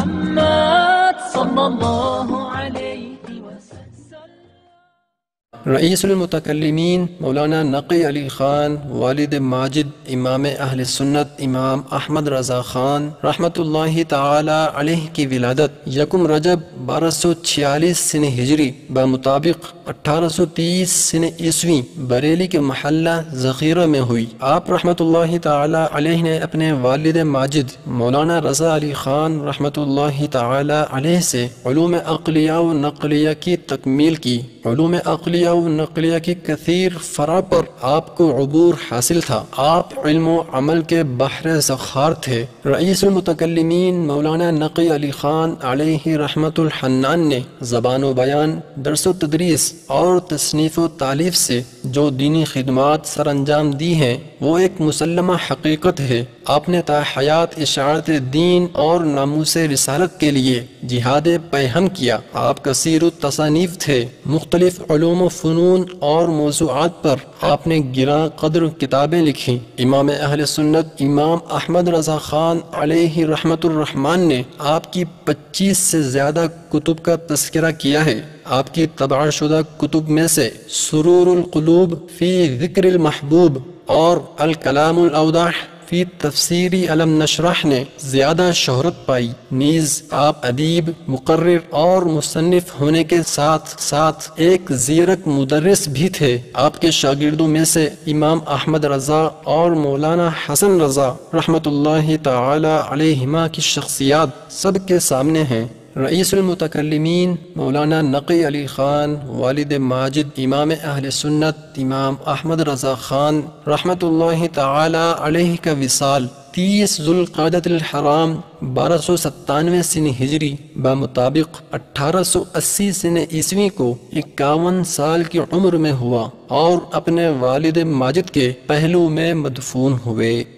محمد صلى الله عليه وسلم. رئیس المتکلمین مولانا نقی علی خان والد ماجد امام اہل سنت امام احمد رضا خان رحمۃ اللہ تعالی علیہ کی ولادت یکم رجب 1246 سن ہجری بمطابق 1830 سن عیسوی بریلی کے محلہ ذخیرہ میں ہوئی۔ آپ رحمۃ اللہ تعالی علیہ نے اپنے والد ماجد مولانا رضا علی خان رحمۃ اللہ تعالی علیہ سے علوم عقلیہ و نقلیہ کی تکمیل کی۔ علوم عقلیہ و نقلیہ کی کثیر فرع پر آپ کو عبور حاصل تھا۔ آپ علم و عمل کے بحر ذخار تھے۔ رئیس المتکلمین مولانا نقی علی خان علیہ رحمت الحنان نے زبان و بیان، درس و تدریس اور تصنیف و تالیف سے جو دینی خدمات سر انجام دی ہیں وہ ایک مسلمہ حقیقت ہے۔ آپ نے تا حیات اشاعت دین اور ناموس رسالت کے لیے جہاد پیہم کیا۔ آپ کثیر التصانیف تھے۔ مختلف علوم و فنون اور موضوعات پر آپ نے گراں قدر کتابیں لکھی۔ امام اہل سنت امام احمد رضا خان علیہ رحمت الرحمن نے آپ کی 25 سے زیادہ کتب کا تذکرہ کیا ہے۔ آپ کی طبع شدہ کتب میں سے سرور القلوب فی ذکر المحبوب اور الکلام الاوضح فی تفسیری علم نشرح نے زیادہ شہرت پائی۔ نیز آپ ادیب، مقرر اور مصنف ہونے کے ساتھ ساتھ ایک زیرک مدرس بھی تھے۔ آپ کے شاگردوں میں سے امام احمد رضا اور مولانا حسن رضا رحمۃ اللہ تعالی علیہما کی شخصیات سب کے سامنے ہیں۔ رئیس المتکلمین مولانا نقی علی خان والد ماجد امام اہل سنت امام احمد رضا خان رحمۃ اللہ تعالی علیہ کا وصال 30 ذوالقعدۃ الحرام 1297 سن ہجری بمطابق 1880 سن عیسوی کو 51 سال کی عمر میں ہوا اور اپنے والد ماجد کے پہلو میں مدفون ہوئے۔